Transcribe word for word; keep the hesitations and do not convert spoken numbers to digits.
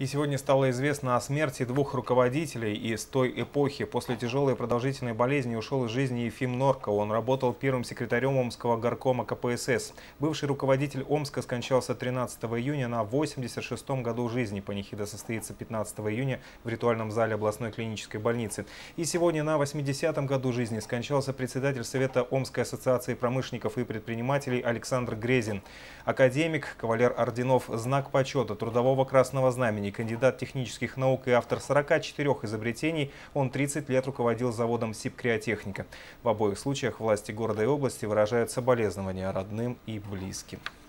И сегодня стало известно о смерти двух руководителей из той эпохи. После тяжелой и продолжительной болезни ушел из жизни Ефим Норко. Он работал первым секретарем Омского горкома ка пэ эс эс. Бывший руководитель Омска скончался тринадцатого июня на восемьдесят шестом году жизни. Панихида состоится пятнадцатого июня в ритуальном зале областной клинической больницы. И сегодня на восьмидесятом году жизни скончался председатель Совета Омской ассоциации промышленников и предпринимателей Александр Грезин. Академик, кавалер орденов «Знак почета», Трудового Красного Знамени, кандидат технических наук и автор сорока четырёх изобретений, он тридцать лет руководил заводом «Сибкреотехника». В обоих случаях власти города и области выражают соболезнования родным и близким.